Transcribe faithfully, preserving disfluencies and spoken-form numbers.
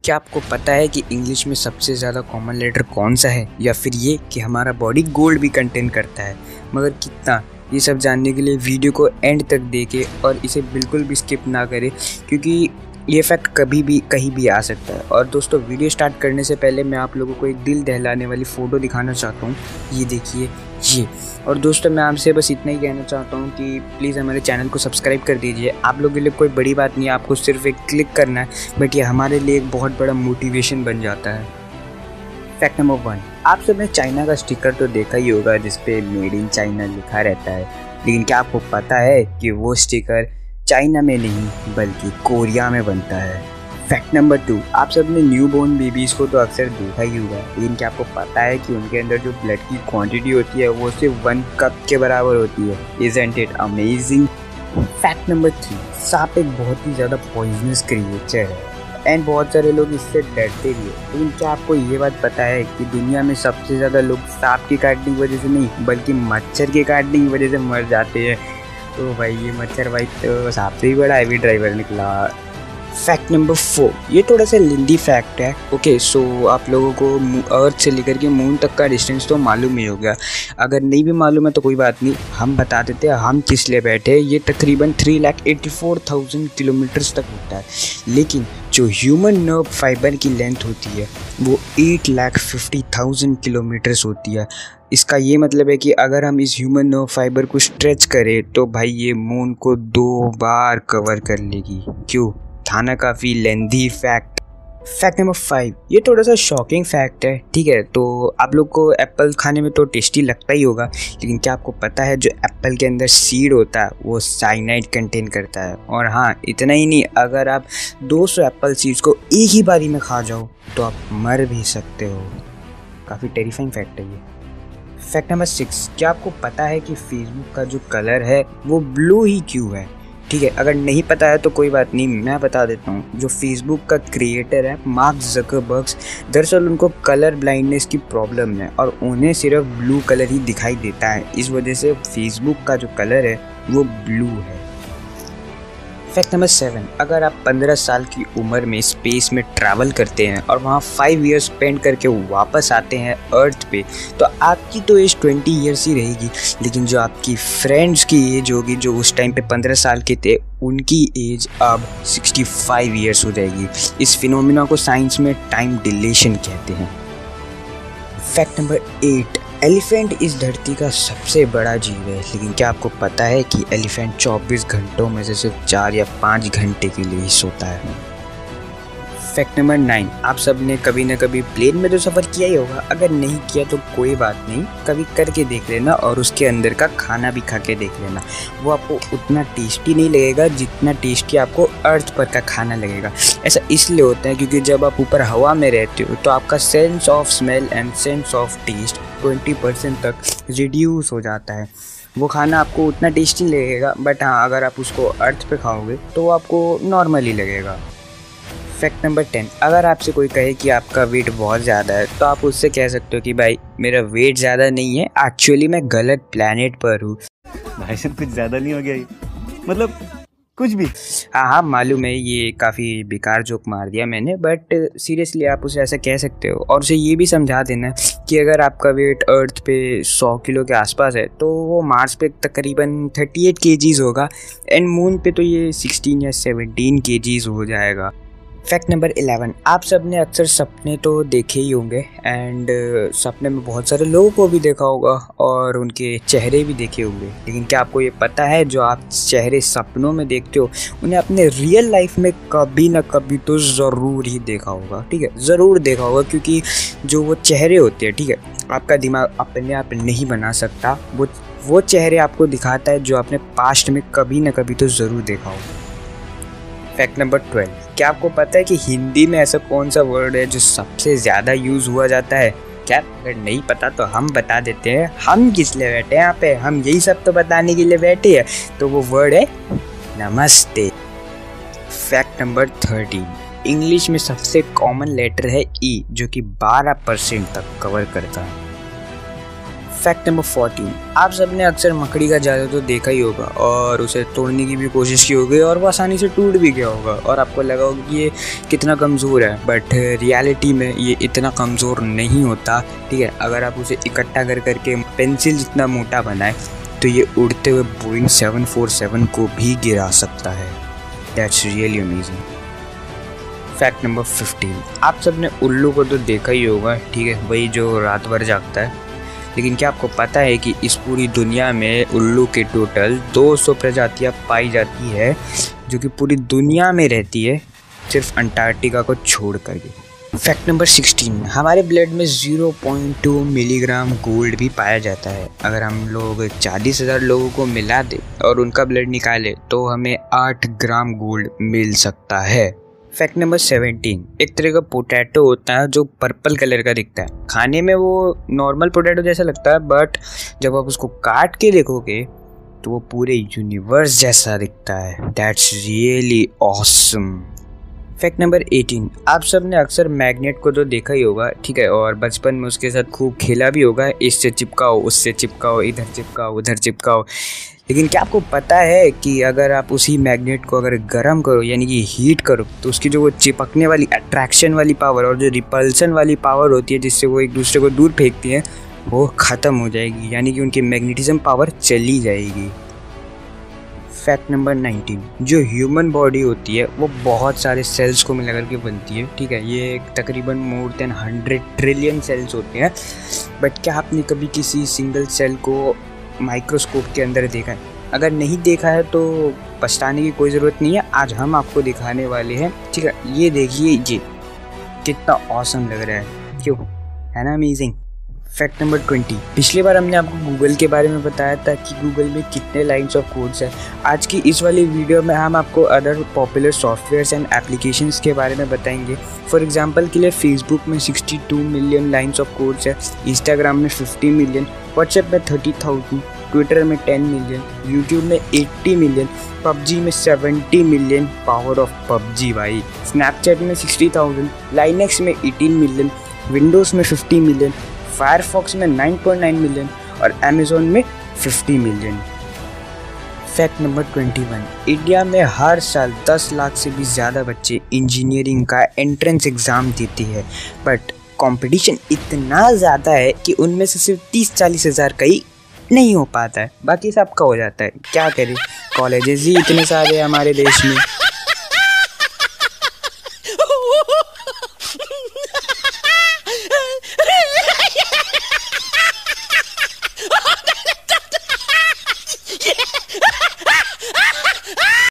क्या आपको पता है कि इंग्लिश में सबसे ज़्यादा कॉमन लेटर कौन सा है, या फिर ये कि हमारा बॉडी गोल्ड भी कंटेन करता है? मगर कितना, ये सब जानने के लिए वीडियो को एंड तक देखें और इसे बिल्कुल भी स्किप ना करें, क्योंकि ये फैक्ट कभी भी कहीं भी आ सकता है। और दोस्तों, वीडियो स्टार्ट करने से पहले मैं आप लोगों को एक दिल दहलाने वाली फ़ोटो दिखाना चाहता हूँ। ये देखिए ये। और दोस्तों, मैं आपसे बस इतना ही कहना चाहता हूँ कि प्लीज़ हमारे चैनल को सब्सक्राइब कर दीजिए। आप लोगों के लिए कोई बड़ी बात नहीं है, आपको सिर्फ एक क्लिक करना है, बट ये हमारे लिए एक बहुत बड़ा मोटिवेशन बन जाता है। फैक्ट नंबर वन, आप सबने चाइना का स्टिकर तो देखा ही होगा जिसपे मेड इन चाइना लिखा रहता है, लेकिन क्या आपको पता है कि वो स्टिकर चाइना में नहीं बल्कि कोरिया में बनता है? फैक्ट नंबर टू, आप सबने न्यू बोर्न बेबीज़ को तो अक्सर देखा ही होगा, लेकिन क्या आपको पता है कि उनके अंदर जो ब्लड की क्वांटिटी होती है वो सिर्फ वन कप के बराबर होती है? Isn't it amazing? Fact number three, सांप एक बहुत ही ज़्यादा पॉइजनस क्रिएचर है एंड बहुत सारे लोग इससे डरते भी है, लेकिन क्या आपको ये बात पता है कि दुनिया में सबसे ज़्यादा लोग सांप की काटने की वजह से नहीं बल्कि मच्छर के काटने की वजह से मर जाते हैं? तो भाई ये मच्छर भाई तो सांप से ही बड़ा हैवी ड्राइवर निकला। फैक्ट नंबर फोर, ये थोड़ा सा लिंदी फैक्ट है। ओके सो आप लोगों को अर्थ से लेकर के मून तक का डिस्टेंस तो मालूम ही हो गया। अगर नहीं भी मालूम है तो कोई बात नहीं, हम बता देते हैं हम किस लिए बैठे हैं। ये तकरीबन three lakh eighty four thousand kilometres तक होता है, लेकिन जो ह्यूमन नर्व फाइबर की लेंथ होती है वो eight lakh fifty thousand kilometres होती है। इसका ये मतलब है कि अगर हम इस ह्यूमन नर्व फाइबर को स्ट्रेच करें तो भाई ये मून को दो बार कवर कर लेगी। क्यों? था ना काफ़ी lengthy fact. Fact number five, ये थोड़ा सा शॉकिंग फैक्ट है, ठीक है? तो आप लोग को एप्पल खाने में तो टेस्टी लगता ही होगा, लेकिन क्या आपको पता है जो एप्पल के अंदर सीड होता है वो साइनाइड कंटेन करता है? और हाँ, इतना ही नहीं, अगर आप दो सौ एप्पल सीड्स को एक ही बारी में खा जाओ तो आप मर भी सकते हो। काफ़ी टेरिफाइंग फैक्ट है ये। फैक्ट नंबर सिक्स, क्या आपको पता है कि फेसबुक का जो कलर है वो ब्लू ही क्यों है? ठीक है, अगर नहीं पता है तो कोई बात नहीं, मैं बता देता हूँ। जो फेसबुक का क्रिएटर है मार्क ज़करबर्ग, दरअसल उनको कलर ब्लाइंडनेस की प्रॉब्लम है और उन्हें सिर्फ ब्लू कलर ही दिखाई देता है, इस वजह से फेसबुक का जो कलर है वो ब्लू है। फैक्ट नंबर सेवन, अगर आप पंद्रह साल की उम्र में स्पेस में ट्रैवल करते हैं और वहाँ फाइव ईयर्स स्पेंड करके वापस आते हैं अर्थ पे, तो आपकी तो एज ट्वेंटी ईयर्स ही रहेगी, लेकिन जो आपकी फ्रेंड्स की एज होगी जो उस टाइम पे पंद्रह साल के थे, उनकी एज अब सिक्सटी फाइव ईयर्स हो जाएगी। इस फिनोमिना को साइंस में टाइम डिलेशन कहते हैं। फैक्ट नंबर एट, एलिफेंट इस धरती का सबसे बड़ा जीव है, लेकिन क्या आपको पता है कि एलिफेंट चौबीस घंटों में से सिर्फ चार या पाँच घंटे के लिए ही सोता है? फैक्ट नंबर नाइन, आप सब ने कभी ना कभी प्लेन में तो सफ़र किया ही होगा, अगर नहीं किया तो कोई बात नहीं, कभी करके देख लेना और उसके अंदर का खाना भी खा के देख लेना। वो आपको उतना टेस्टी नहीं लगेगा जितना टेस्टी आपको अर्थ पर का खाना लगेगा। ऐसा इसलिए होता है क्योंकि जब आप ऊपर हवा में रहते हो तो आपका sense of smell and sense of taste twenty percent तक रिड्यूस हो जाता है। वो खाना आपको उतना टेस्टी लगेगा, बट हाँ, अगर आप उसको अर्थ पे खाओगे तो वो आपको नॉर्मली लगेगा। फैक्ट नंबर टेन, अगर आपसे कोई कहे कि आपका वेट बहुत ज़्यादा है तो आप उससे कह सकते हो कि भाई मेरा वेट ज़्यादा नहीं है, एक्चुअली मैं गलत प्लैनेट पर हूँ। भाई साहब कुछ ज़्यादा नहीं हो गया ये? मतलब कुछ भी? हाँ हाँ मालूम है, ये काफ़ी बेकार जोक मार दिया मैंने, बट सीरियसली आप उसे ऐसा कह सकते हो। और उसे ये भी समझा देना कि अगर आपका वेट अर्थ पे सौ किलो के आसपास है तो वो मार्स पे तकरीबन थर्टी एट केजीज़ होगा एंड मून पे तो ये सिक्सटीन या सेवनटीन केजीज़ हो जाएगा। फैक्ट नंबर इलेवन, आप सब ने अक्सर सपने तो देखे ही होंगे एंड सपने में बहुत सारे लोगों को भी देखा होगा और उनके चेहरे भी देखे होंगे, लेकिन क्या आपको ये पता है जो आप चेहरे सपनों में देखते हो उन्हें अपने रियल लाइफ में कभी ना कभी तो ज़रूर ही देखा होगा? ठीक है, ज़रूर देखा होगा, क्योंकि जो वो चेहरे होते हैं, ठीक है, आपका दिमाग अपने आप नहीं बना सकता, वो वो चेहरे आपको दिखाता है जो आपने पास्ट में कभी ना कभी तो ज़रूर देखा होगा। फैक्ट नंबर ट्वेल्व, क्या आपको पता है कि हिंदी में ऐसा कौन सा वर्ड है जो सबसे ज़्यादा यूज़ हुआ जाता है? क्या अगर नहीं पता तो हम बता देते हैं। हम किस लिए बैठे हैं यहाँ पे? हम यही सब तो बताने के लिए बैठे हैं। तो वो वर्ड है नमस्ते। फैक्ट नंबर थर्टीन, इंग्लिश में सबसे कॉमन लेटर है ई, जो कि बारह परसेंट तक कवर करता है। फैक्ट नंबर फोर्टीन, आप सबने अक्सर मकड़ी का जादू तो देखा ही होगा और उसे तोड़ने की भी कोशिश की होगी और वो आसानी से टूट भी गया होगा और आपको लगा होगा कि ये कितना कमज़ोर है, बट रियलिटी में ये इतना कमज़ोर नहीं होता। ठीक है, अगर आप उसे इकट्ठा कर करके पेंसिल जितना मोटा बनाए तो ये उड़ते हुए बोइंग सेवन फोर सेवन को भी गिरा सकता है। That's really amazing. Fact number fifteen, आप सबने उल्लू को तो देखा ही होगा, ठीक है, वही जो रात भर जागता है। लेकिन क्या आपको पता है कि इस पूरी दुनिया में उल्लू के टोटल दो सौ प्रजातियां पाई जाती है जो कि पूरी दुनिया में रहती है, सिर्फ अंटार्कटिका को छोड़ करके। फैक्ट नंबर सिक्सटीन, हमारे ब्लड में zero point two milligram gold भी पाया जाता है। अगर हम लोग चालीस हज़ार लोगों को मिला दें और उनका ब्लड निकाले तो हमें आठ ग्राम गोल्ड मिल सकता है। फैक्ट नंबर सेवेंटीन, एक तरह का पोटैटो होता है जो पर्पल कलर का दिखता है। खाने में वो नॉर्मल पोटैटो जैसा लगता है, बट जब आप उसको काट के देखोगे तो वो पूरे यूनिवर्स जैसा दिखता है। That's really awesome. Fact number eighteen, आप सब ने अक्सर मैग्नेट को तो देखा ही होगा, ठीक है, और बचपन में उसके साथ खूब खेला भी होगा। इससे चिपकाओ, उससे चिपकाओ, इधर चिपकाओ, उधर चिपकाओ। लेकिन क्या आपको पता है कि अगर आप उसी मैग्नेट को अगर गर्म करो यानी कि हीट करो तो उसकी जो वो चिपकने वाली अट्रैक्शन वाली पावर और जो रिपल्सन वाली पावर होती है जिससे वो एक दूसरे को दूर फेंकती हैं वो ख़त्म हो जाएगी, यानी कि उनकी मैग्नेटिज्म पावर चली जाएगी। फैक्ट नंबर नाइनटीन, जो ह्यूमन बॉडी होती है वो बहुत सारे सेल्स को मिला करके बनती है, ठीक है, ये तकरीबन more than hundred trillion cells होते हैं। बट क्या आपने कभी किसी सिंगल सेल को माइक्रोस्कोप के अंदर देखा है? अगर नहीं देखा है तो पछताने की कोई ज़रूरत नहीं है, आज हम आपको दिखाने वाले हैं, ठीक है। ये देखिए, ये कितना ऑसम लग रहा है, क्यों, है ना अमेजिंग। फैक्ट नंबर ट्वेंटी, पिछली बार हमने आपको गूगल के बारे में बताया था कि गूगल में कितने लाइन्स ऑफ कोड्स हैं। आज की इस वाली वीडियो में हम आपको other popular softwares and applications के बारे में बताएंगे। फॉर एग्जांपल के लिए फेसबुक में sixty two million lines of codes है, इंस्टाग्राम में फिफ्टी मिलियन, व्हाट्सएप में थर्टी थाउजेंड, ट्विटर में टेन मिलियन, यूट्यूब में एट्टी मिलियन, पबजी में seventy million, power of PUBG भाई, स्नैपचैट में सिक्सटी थाउजेंड, लाइनेक्स में एटीन मिलियन, विंडोज़ में फिफ्टी मिलियन, फायरफॉक्स में नाइन पॉइंट नाइन मिलियन और अमेज़ॉन में fifty million. Fact number twenty one, India में हर साल दस लाख से भी ज़्यादा बच्चे इंजीनियरिंग का एंट्रेंस एग्ज़ाम देते हैं, बट कंपटीशन इतना ज़्यादा है कि उनमें से सिर्फ तीस चालीस हज़ार का ही नहीं हो पाता है, बाकी सबका हो जाता है। क्या करें, कॉलेजेस ही इतने सारे हमारे देश में।